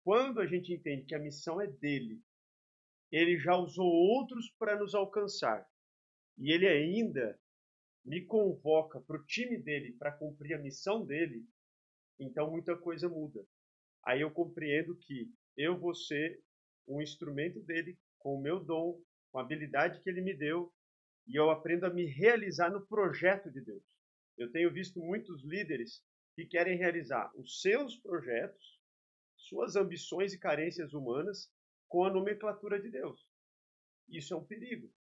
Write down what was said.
Quando a gente entende que a missão é dele, ele já usou outros para nos alcançar, e ele ainda me convoca para o time dele para cumprir a missão dele, então muita coisa muda. Aí eu compreendo que eu vou ser um instrumento dele, com o meu dom, com a habilidade que ele me deu, e eu aprendo a me realizar no projeto de Deus. Eu tenho visto muitos líderes que querem realizar os seus projetos, suas ambições e carências humanas com a nomenclatura de Deus. Isso é um perigo.